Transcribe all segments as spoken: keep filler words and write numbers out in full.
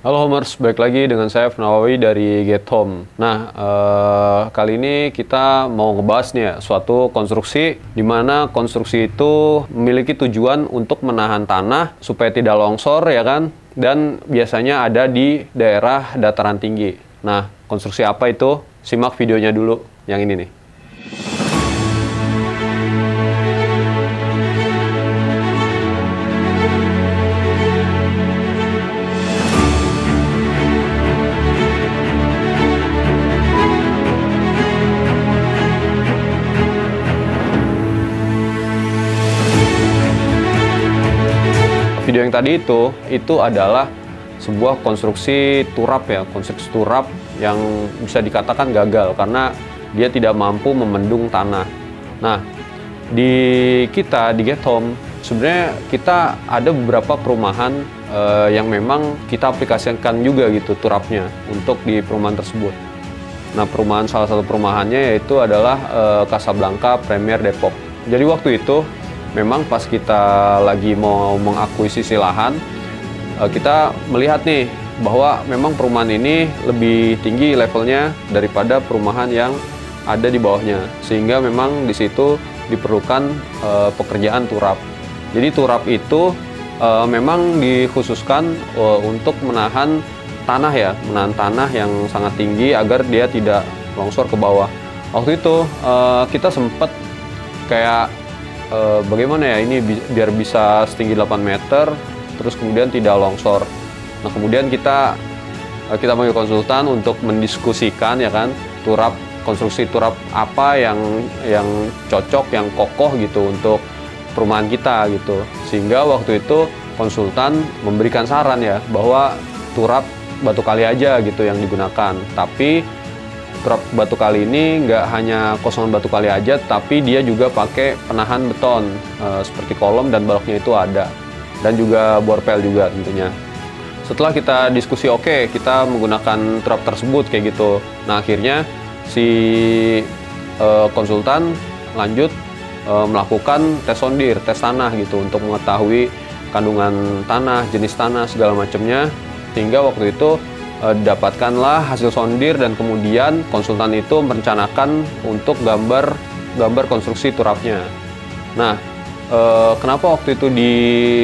Halo Homers, balik lagi dengan saya Nawawi dari Get Home. Nah, eh, kali ini kita mau ngebahas nih ya, suatu konstruksi di mana konstruksi itu memiliki tujuan untuk menahan tanah supaya tidak longsor ya kan, dan biasanya ada di daerah dataran tinggi. Nah, konstruksi apa itu? Simak videonya dulu, yang ini nih. Video yang tadi itu, itu adalah sebuah konstruksi turap ya, konstruksi turap yang bisa dikatakan gagal karena dia tidak mampu membendung tanah. Nah, di kita, di Get Home, sebenarnya kita ada beberapa perumahan eh, yang memang kita aplikasikan juga gitu turapnya untuk di perumahan tersebut. Nah, perumahan salah satu perumahannya yaitu adalah eh, Casablanca Premier Depok. Jadi waktu itu, memang pas kita lagi mau mengakuisisi lahan, kita melihat nih bahwa memang perumahan ini lebih tinggi levelnya daripada perumahan yang ada di bawahnya, sehingga memang di situ diperlukan e, pekerjaan turap. Jadi turap itu e, memang dikhususkan e, untuk menahan tanah ya, menahan tanah yang sangat tinggi agar dia tidak longsor ke bawah. Waktu itu e, kita sempat kayak Uh, bagaimana ya ini bi biar bisa setinggi delapan meter terus kemudian tidak longsor. Nah, kemudian kita uh, kita panggil konsultan untuk mendiskusikan ya kan, turap konstruksi turap apa yang yang cocok, yang kokoh gitu untuk perumahan kita gitu. Sehingga waktu itu konsultan memberikan saran ya bahwa turap batu kali aja gitu yang digunakan. Tapi turap batu kali ini nggak hanya kosongan batu kali aja, tapi dia juga pakai penahan beton e, seperti kolom dan baloknya itu ada, dan juga borpel juga tentunya. Setelah kita diskusi, oke okay, kita menggunakan turap tersebut kayak gitu. Nah, akhirnya si e, konsultan lanjut e, melakukan tes sondir, tes tanah gitu untuk mengetahui kandungan tanah, jenis tanah segala macamnya, hingga waktu itu dapatkanlah hasil sondir dan kemudian konsultan itu merencanakan untuk gambar gambar konstruksi turapnya. Nah, e, kenapa waktu itu di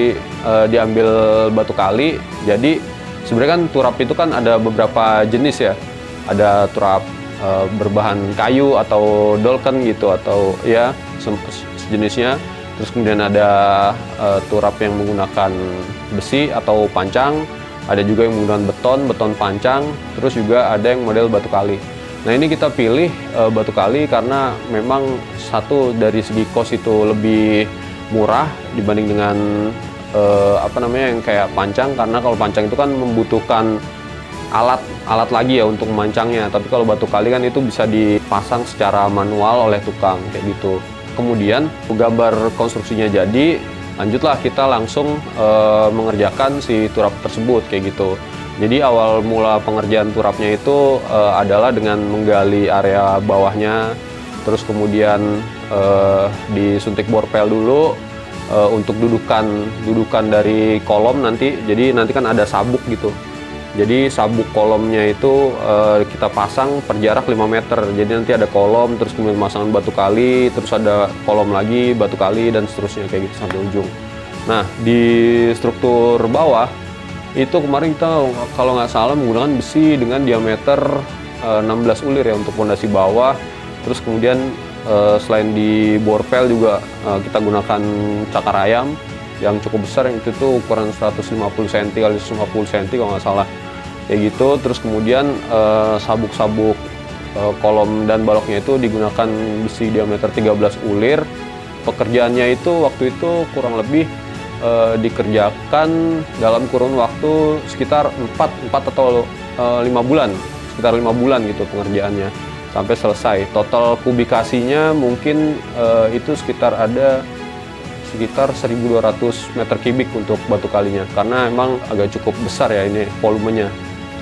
e, diambil batu kali? Jadi sebenarnya kan turap itu kan ada beberapa jenis ya. Ada turap e, berbahan kayu atau dolken gitu atau ya sejenisnya. Terus kemudian ada e, turap yang menggunakan besi atau pancang. Ada juga yang menggunakan beton, beton pancang, terus juga ada yang model batu kali. Nah, ini kita pilih e, batu kali karena memang satu dari segi cost itu lebih murah dibanding dengan e, apa namanya yang kayak pancang, karena kalau pancang itu kan membutuhkan alat alat lagi ya untuk memancangnya. Tapi kalau batu kali kan itu bisa dipasang secara manual oleh tukang kayak gitu. Kemudian gambar konstruksinya jadi, lanjutlah kita langsung e, mengerjakan si turap tersebut kayak gitu. Jadi awal mula pengerjaan turapnya itu e, adalah dengan menggali area bawahnya, terus kemudian e, disuntik borpel dulu e, untuk dudukan dudukan dari kolom nanti. Jadi nanti kan ada sabuk gitu. Jadi sabuk kolomnya itu e, kita pasang per jarak lima meter. Jadi nanti ada kolom, terus kemudian pemasangan batu kali, terus ada kolom lagi, batu kali, dan seterusnya kayak gitu sampai ujung. Nah, di struktur bawah itu kemarin kita kalau nggak salah menggunakan besi dengan diameter e, enam belas ulir ya untuk pondasi bawah. Terus kemudian e, selain di borpel juga e, kita gunakan cakar ayam yang cukup besar, yang itu tuh ukuran seratus lima puluh sentimeter kali seratus lima puluh sentimeter kalau nggak salah kayak gitu. Terus kemudian sabuk-sabuk e, e, kolom dan baloknya itu digunakan besi diameter tiga belas ulir. Pekerjaannya itu waktu itu kurang lebih e, dikerjakan dalam kurun waktu sekitar empat atau e, lima bulan, sekitar lima bulan gitu pengerjaannya sampai selesai. Total kubikasinya mungkin e, itu sekitar ada sekitar seribu dua ratus meter kubik untuk batu kalinya, karena emang agak cukup besar ya ini volumenya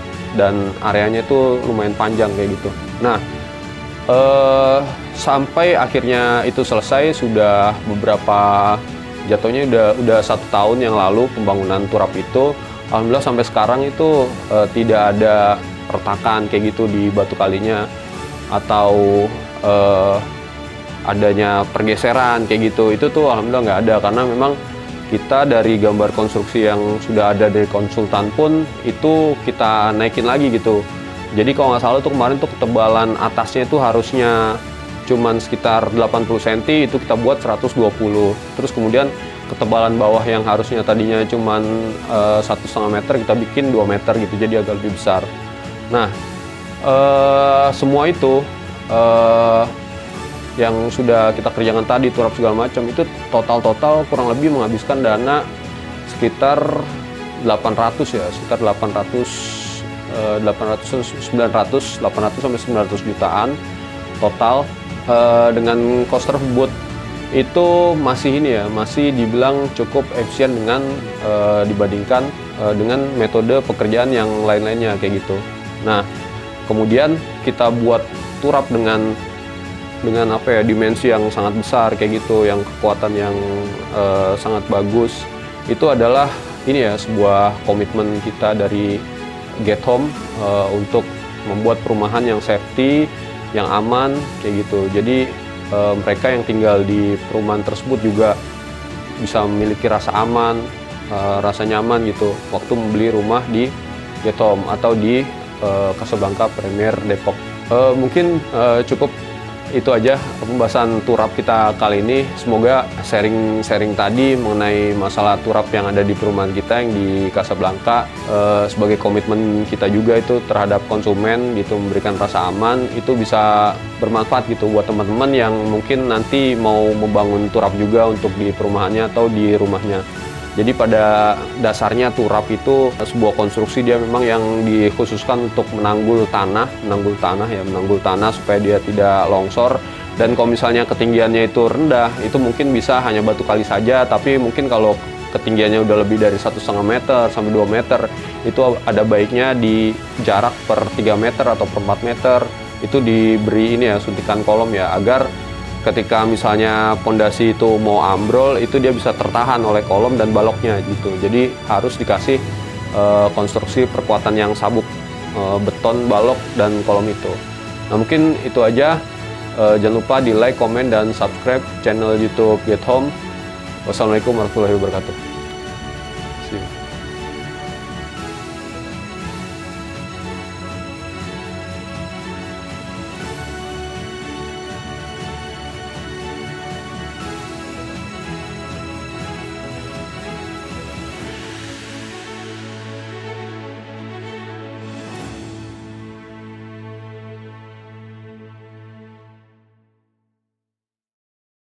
dan areanya itu lumayan panjang kayak gitu. Nah, eh, sampai akhirnya itu selesai sudah beberapa, jatuhnya udah udah satu tahun yang lalu pembangunan turap itu. alhamdulillah sampai sekarang itu uh, tidak ada retakan kayak gitu di batu kalinya atau uh, adanya pergeseran kayak gitu. Itu tuh alhamdulillah nggak ada, karena memang kita dari gambar konstruksi yang sudah ada dari konsultan pun itu kita naikin lagi gitu. Jadi kalau nggak salah tuh kemarin tuh ketebalan atasnya itu harusnya cuman sekitar delapan puluh sentimeter, itu kita buat seratus dua puluh. Terus kemudian ketebalan bawah yang harusnya tadinya cuman satu setengah meter kita bikin dua meter gitu, jadi agak lebih besar. Nah, uh, semua itu uh, yang sudah kita kerjakan tadi, turap segala macam, itu total-total kurang lebih menghabiskan dana sekitar delapan ratus ya, sekitar delapan ratus, uh, delapan ratus, sembilan ratus, delapan ratus sampai sembilan ratus jutaan total. Uh, dengan cost tersebut itu masih ini ya, masih dibilang cukup efisien dengan uh, dibandingkan uh, dengan metode pekerjaan yang lain-lainnya kayak gitu. Nah, kemudian kita buat turap dengan dengan apa ya, dimensi yang sangat besar kayak gitu, yang kekuatan yang uh, sangat bagus. Itu adalah ini ya, sebuah komitmen kita dari Get Home uh, untuk membuat perumahan yang safety, yang aman kayak gitu. Jadi e, mereka yang tinggal di perumahan tersebut juga bisa memiliki rasa aman, e, rasa nyaman gitu waktu membeli rumah di Get Home atau di e, Casablanca Premier Depok. E, mungkin e, cukup itu aja pembahasan turap kita kali ini. Semoga sharing-sharing tadi mengenai masalah turap yang ada di perumahan kita yang di Casablanca eh, sebagai komitmen kita juga itu terhadap konsumen gitu, memberikan rasa aman, itu bisa bermanfaat gitu buat teman-teman yang mungkin nanti mau membangun turap juga untuk di perumahannya atau di rumahnya. Jadi pada dasarnya turap itu sebuah konstruksi, dia memang yang dikhususkan untuk menanggul tanah, menanggul tanah ya, menanggul tanah supaya dia tidak longsor. Dan kalau misalnya ketinggiannya itu rendah, itu mungkin bisa hanya batu kali saja, tapi mungkin kalau ketinggiannya udah lebih dari satu setengah meter sampai dua meter, itu ada baiknya di jarak per tiga meter atau per empat meter itu diberi ini ya, suntikan kolom ya, agar ketika misalnya pondasi itu mau ambrol, itu dia bisa tertahan oleh kolom dan baloknya gitu. Jadi harus dikasih e, konstruksi perkuatan yang sabuk, e, beton, balok, dan kolom itu. Nah, mungkin itu aja. E, jangan lupa di like, komen, dan subscribe channel YouTube Get Home. Wassalamualaikum warahmatullahi wabarakatuh.